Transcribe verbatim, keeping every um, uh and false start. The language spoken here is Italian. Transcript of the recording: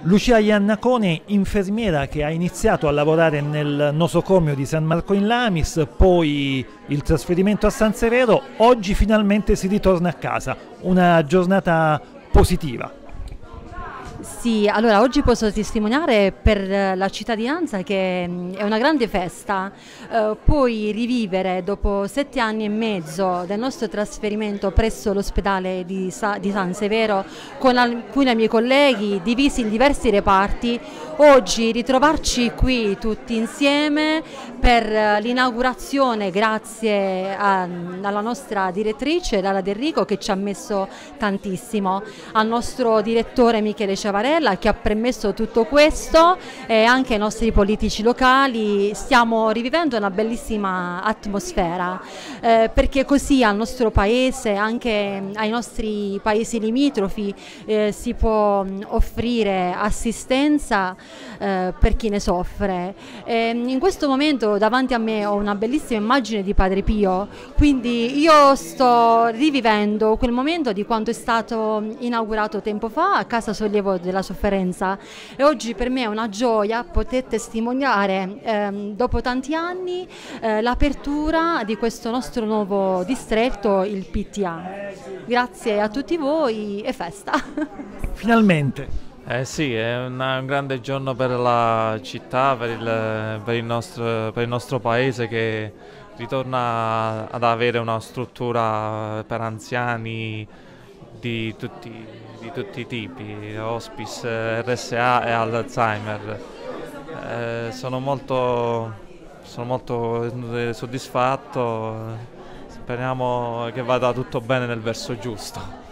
Lucia Iannacone, infermiera che ha iniziato a lavorare nel nosocomio di San Marco in Lamis, poi il trasferimento a San Severo, oggi finalmente si ritorna a casa, una giornata positiva. Sì, allora oggi posso testimoniare per la cittadinanza che è una grande festa, eh, puoi rivivere dopo sette anni e mezzo del nostro trasferimento presso l'ospedale di, Sa- di San Severo con alcuni miei colleghi divisi in diversi reparti, oggi ritrovarci qui tutti insieme per l'inaugurazione grazie a, alla nostra direttrice Lara Del Rico che ci ha messo tantissimo, al nostro direttore Michele Ciavarella che ha permesso tutto questo e anche ai nostri politici locali. Stiamo rivivendo una bellissima atmosfera eh, perché così al nostro paese, anche ai nostri paesi limitrofi eh, si può offrire assistenza eh, per chi ne soffre. E in questo momento davanti a me ho una bellissima immagine di Padre Pio, quindi io sto rivivendo quel momento di quando è stato inaugurato tempo fa a Casa Sollievo della Sofferenza e oggi per me è una gioia poter testimoniare ehm, dopo tanti anni eh, l'apertura di questo nostro nuovo distretto, il P T A. Grazie a tutti voi e festa! Finalmente! Eh sì, è una- un grande giorno per la città, per il, per il nostro, per il nostro paese che ritorna ad avere una struttura per anziani di tutti, di tutti i tipi, hospice, R S A e Alzheimer. Eh, sono molto, sono molto eh, soddisfatto, speriamo che vada tutto bene nel verso giusto.